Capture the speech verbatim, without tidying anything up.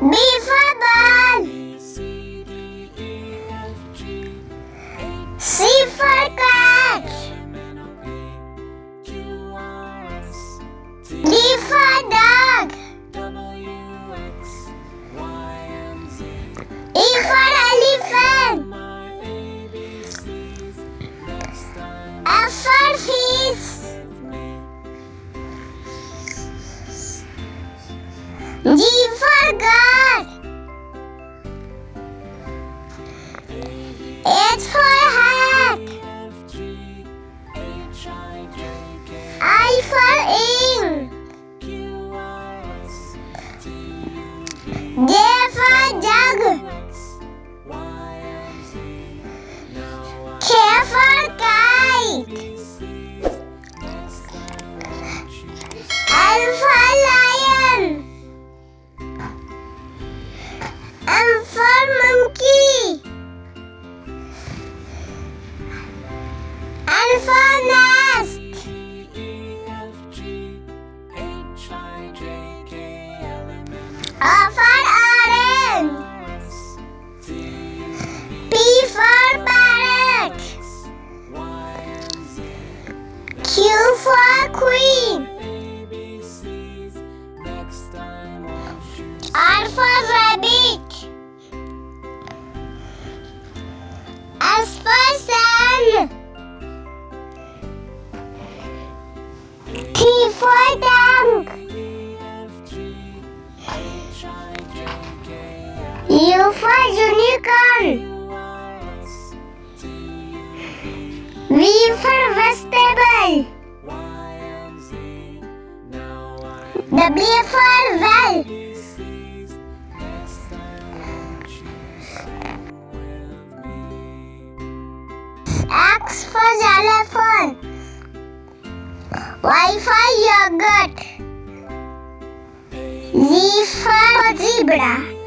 B for ball. C for cat. D for dog. E for elephant. F for fish. G for God. H for hat. I for ink. J for jug. K for kite. L for lion. M for monkey. N for nest. O for orange. P for parrot. Q for queen. R for rabbit. S for sun. T for tank. U for unicorn. V for vegetable. W for well. X for xylophone. Y for yogurt. Z for zebra.